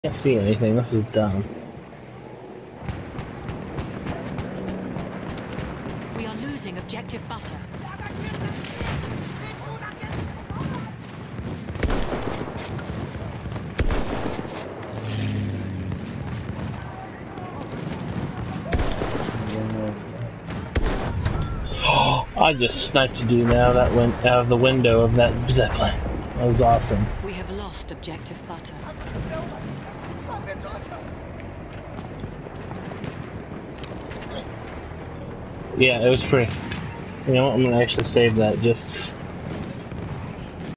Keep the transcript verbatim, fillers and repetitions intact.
Can't see anything. This is dumb. We are losing objective butter. I just sniped a dude now that went out of the window of that Zeppelin. That was awesome. We have lost objective butter. Yeah, it was free. You know what? I'm gonna actually save that just